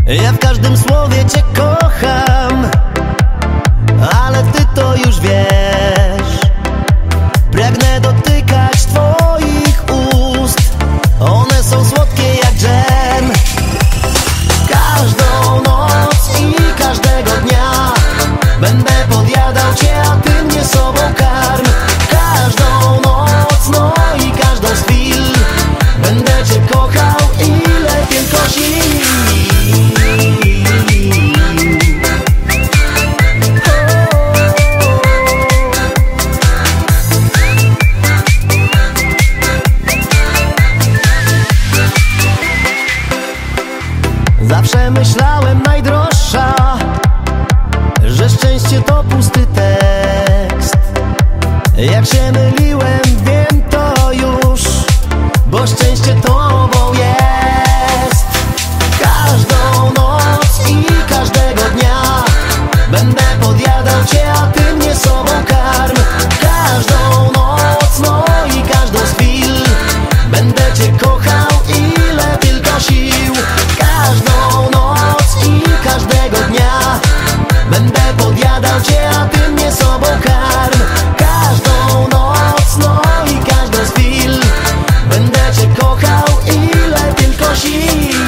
Ja w każdym słowie cię kocham, ale ty to już wiesz. Pragnę dotykać twoich ust, one są słodkie jak dżem. Każdą noc i każdego dnia będę podjadał cię, a ty mnie sobą karm. Każdą noc, no i każdą z chwil będę cię kochał, ile tylko sił. Zawsze myślałem, najdroższa, że szczęście to pusty tekst. Jak się myliłem, wiem to już, bo szczęście tobą jest. Każdą noc i każdego dnia będę podjadał cię, a ty mnie sobą karm. Każdą noc, no i każdą z chwil będę cię kochał, ile tylko sił. Każdą noc i każdego dnia będę podjadał cię, a ty mnie sobą karm. Każdą noc, no i każdą z chwil będę cię kochał, ile tylko sił.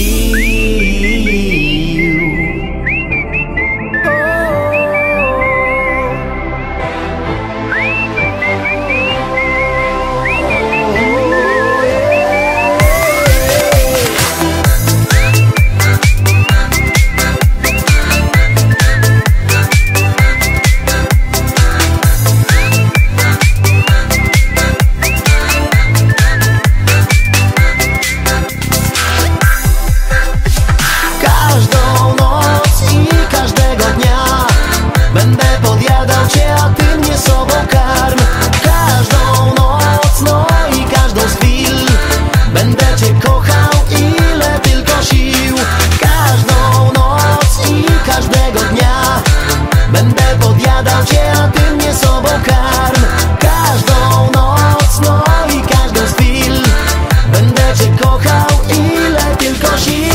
Każdą noc i każdego dnia będę podjadał cię, a ty mnie sobą karm. Każdą noc, no i każdą z chwil będę cię kochał, ile tylko sił. Każdą noc i każdego dnia będę podjadał cię, a ty mnie sobą karm. Każdą noc, no i każdą z chwil będę cię kochał, ile tylko sił.